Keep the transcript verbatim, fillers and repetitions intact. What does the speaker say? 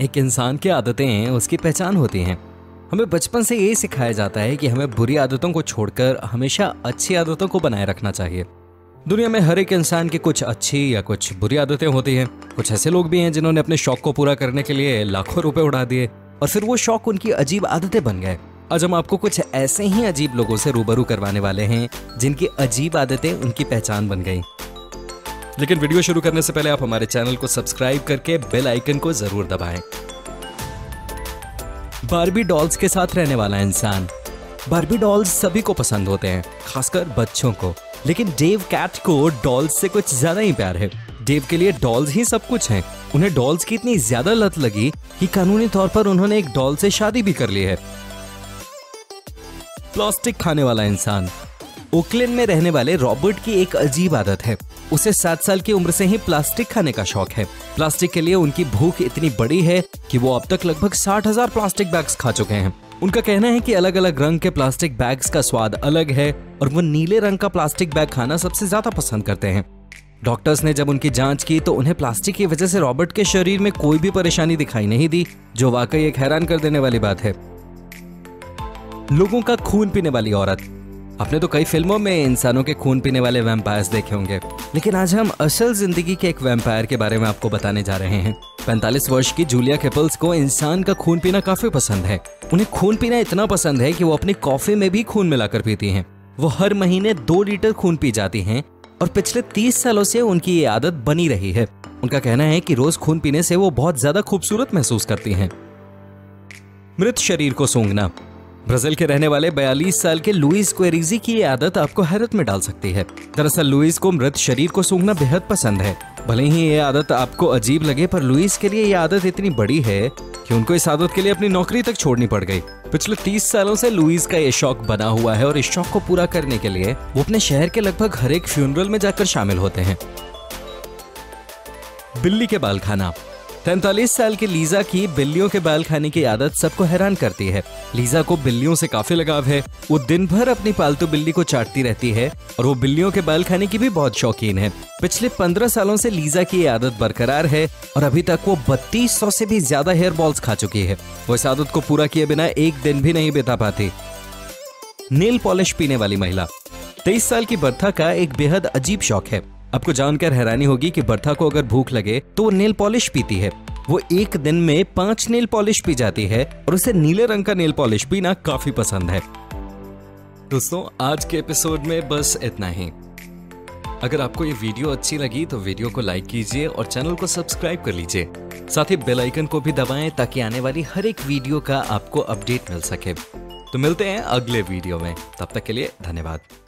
एक इंसान की आदतें उसकी पहचान होती हैं। हमें बचपन से यही सिखाया जाता है कि हमें बुरी आदतों को छोड़कर हमेशा अच्छी आदतों को बनाए रखना चाहिए। दुनिया में हर एक इंसान की कुछ अच्छी या कुछ बुरी आदतें होती हैं। कुछ ऐसे लोग भी हैं जिन्होंने अपने शौक को पूरा करने के लिए लाखों रुपए उड़ा दिए और फिर वो शौक उनकी अजीब आदतें बन गए। आज हम आपको कुछ ऐसे ही अजीब लोगों से रूबरू करवाने वाले हैं जिनकी अजीब आदतें उनकी पहचान बन गई। लेकिन वीडियो शुरू करने से पहले आप हमारे चैनल को सब्सक्राइब करके बेल आइकन को जरूर दबाएं। बार्बी डॉल्स के साथ रहने वाला इंसान। बार्बी डॉल्स सभी को पसंद होते हैं, खासकर बच्चों को। लेकिन डेव कैट को डॉल्स से कुछ ज्यादा ही प्यार है। डेव के लिए डॉल्स ही सब कुछ हैं। उन्हें डॉल्स की इतनी ज्यादा लत लगी कि कानूनी तौर पर उन्होंने एक डॉल से शादी भी कर ली है। प्लास्टिक खाने वाला इंसान। ओकलैंड में रहने वाले रॉबर्ट की एक अजीब आदत है। उसे सात साल की उम्र से ही प्लास्टिक खाने का शौक है। प्लास्टिक के लिए उनकी भूख इतनी बड़ी है कि वो अब तक लगभग साठ हजार प्लास्टिक बैग्स खा चुके हैं। उनका कहना है कि अलग अलग रंग के प्लास्टिक बैग्स का स्वाद अलग है और वो नीले रंग का प्लास्टिक बैग खाना सबसे ज्यादा पसंद करते हैं। डॉक्टर्स ने जब उनकी जांच की तो उन्हें प्लास्टिक की वजह से रॉबर्ट के शरीर में कोई भी परेशानी दिखाई नहीं दी, जो वाकई एक हैरान कर देने वाली बात है। लोगों का खून पीने वाली औरत। आपने तो कई फिल्मों में इंसानों के खून पीने वाले वैम्पायर्स देखे होंगे, लेकिन आज हम असल जिंदगी के एक वैम्पायर के बारे में आपको बताने जा रहे हैं। पैंतालीस वर्ष की जूलिया केपल्स को इंसान का खून पीना काफी पसंद है। उन्हें खून पीना इतना पसंद है कि वो अपनी कॉफी में भी खून मिलाकर पीती हैं। वो हर महीने दो लीटर खून पी जाती हैं और पिछले तीस सालों से उनकी ये आदत बनी रही है। उनका कहना है कि रोज खून पीने से वो बहुत ज्यादा खूबसूरत महसूस करती हैं। मृत शरीर को सूंघना। ब्राजील के रहने वाले बयालीस साल के लुइस क्वेरिजी की ये आदत आपको हैरत में डाल सकती है। दरअसल लुइस को मृत शरीर को सूंघना बेहद पसंद है। भले ही ये आदत आपको अजीब लगे, पर लुइस के लिए ये आदत इतनी बड़ी है कि उनको इस आदत के लिए अपनी नौकरी तक छोड़नी पड़ गई। पिछले तीस सालों से लुइस का ये शौक बना हुआ है और इस शौक को पूरा करने के लिए वो अपने शहर के लगभग हर एक फ्यूनरल में जाकर शामिल होते हैं। बिल्ली के बाल खाना। तैंतालीस साल की लीजा की बिल्लियों के बाल खाने की आदत सबको हैरान करती है। लीजा को बिल्लियों से काफी लगाव है। वो दिन भर अपनी पालतू बिल्ली को चाटती रहती है और वो बिल्लियों के बाल खाने की भी बहुत शौकीन है। पिछले पंद्रह सालों से लीजा की ये आदत बरकरार है और अभी तक वो बत्तीस सौ से भी ज्यादा हेयर बॉल्स खा चुकी है। वो इस आदत को पूरा किए बिना एक दिन भी नहीं बिता पाती। नेल पॉलिश पीने वाली महिला। तेईस साल की बर्था का एक बेहद अजीब शौक है। आपको जानकर हैरानी होगी कि बर्था को अगर भूख लगे तो वो नेल पॉलिश पीती है। वो एक दिन में पांच नेल पॉलिश पी जाती है और उसे नीले रंग का नेल पॉलिश पीना काफी पसंद है। दोस्तों, आज के एपिसोड में बस इतना ही। अगर आपको ये वीडियो अच्छी लगी तो वीडियो को लाइक कीजिए और चैनल को सब्सक्राइब कर लीजिए। साथ ही बेल आइकन को भी दबाएं ताकि आने वाली हर एक वीडियो का आपको अपडेट मिल सके। तो मिलते हैं अगले वीडियो में, तब तक के लिए धन्यवाद।